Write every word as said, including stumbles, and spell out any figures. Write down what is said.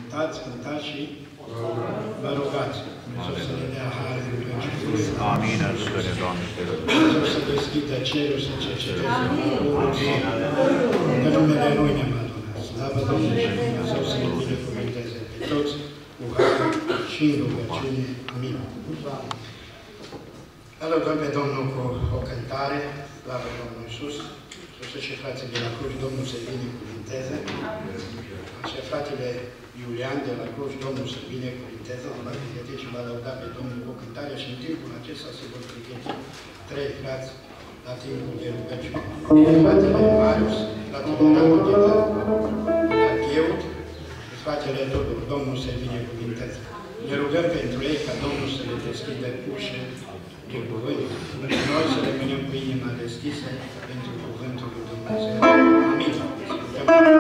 cântați, cântați și vă rugați. Dumnezeu să ne dea har în rugăciune. Amin, ajută-ne, Doamne, te rog. Dumnezeu să deschidă cerul, să cerceteze omul, că numele Lui ne-am adunat. Slavă Domnului și Dumnezeu să ne binecuvânteze pe toți cu har și în rugăciune. Amin. Îl rugăm pe Domnul cu o cântare. Slavă Domnului Iisus. Sus și frații de la Cluj, Domnul să binecuvânteze. Așa, fratele Iulian de la Cluj, Domnul să binecuvânteze. Ne va pregăti și va lăuda pe Domnul cu o cântare și în timpul acesta se vor pregăti trei frați la timpul de rugăciune. Fratele Marius, fratele Radu de la Archeut, fratele Tudor, Domnul să binecuvânteze. Ne rugăm pentru ei ca Domnul să le deschidă ușe de cuvânt. Noi să rămânem cu inima deschisă pentru cuvântul lui Dumnezeu. Amin.